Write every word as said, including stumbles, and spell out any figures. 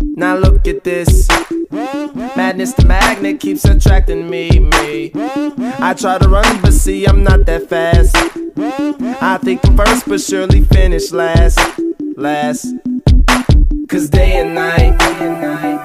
Now look at this. Madness, the magnet keeps attracting me, me. I try to run, but see, I'm not that fast. I think I'm first, but surely finish last. Last. Cause day and night